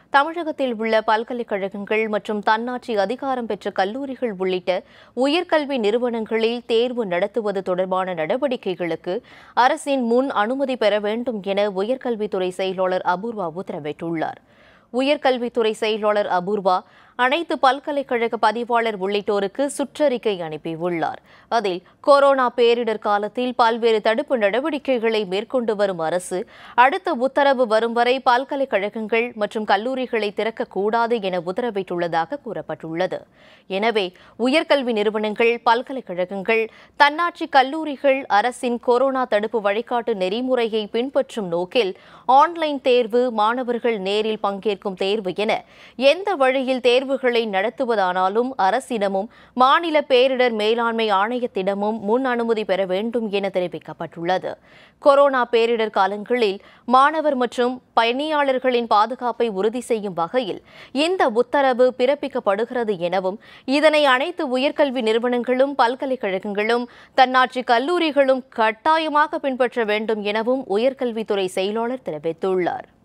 தமிழகத்தில் உள்ள பல்கலைக்கழகங்கள் மற்றும் தன்னாட்சி அதிகாரம் பெற்ற கல்லூரிகள் உள்ளிட்ட உயர்கல்வி நிறுவனங்களில் தேர்வு நடத்துவது தொடர்பான நடவடிக்கைகளுக்கு அரசின் முன் அனுமதி பெற வேண்டும் என உயர்கல்வித்துறை செயலாளர் அபூர்வா உத்தரவிட்டுள்ளார். உயர்கல்வித்துறை செயலாளர் அபூர்வா அனைத்து பல்கலைக்கழக பதிவாளர் உள்ளிட்டோருக்கு சுற்றறிக்கை அனுப்பியுள்ளார். அதில் கொரோனா பேரிடர் காலத்தில் பல்வேறு தடுப்பு நடவடிக்கைகளை மேற்கொண்டு வரும் அரசு அடுத்த உத்தரவு வரும் வரை பல்கலைக்கழகங்கள் மற்றும் கல்லூரிகளை திறக்கக்கூடாது என உத்தரவிட்டுள்ளதாக கூறப்பட்டுள்ளது. எனவே உயர்கல்வி நிறுவனங்கள், பல்கலைக்கழகங்கள், தன்னாட்சி கல்லூரிகள் அரசின் கொரோனா தடுப்பு வழிகாட்டு நெறிமுறையை பின்பற்றும் நோக்கில் ஆன்லைன் தேர்வு, மாணவர்கள் நேரில் பங்கேற்கும் தேர்வு என எந்த வழியில் தேர்வுகளை நடத்துவதானாலும் அரசிடமும் மாநில பேரிடர் மேலாண்மை ஆணையத்திடமும் முன் அனுமதி பெற வேண்டும் என தெரிவிக்கப்பட்டுள்ளது. கொரோனா பேரிடர் காலங்களில் மாணவர் மற்றும் பணியாளர்களின் பாதுகாப்பை உறுதி செய்யும் வகையில் இந்த உத்தரவு பிறப்பிக்கப்படுகிறது எனவும் இதனை அனைத்து உயர்கல்வி நிறுவனங்களும், பல்கலைக்கழகங்களும், தன்னாட்சி கல்லூரிகளும் கட்டாயமாக பின்பற்ற வேண்டும் எனவும் உயர்கல்வித்துறை செயலாளர் தெரிவித்துள்ளார்.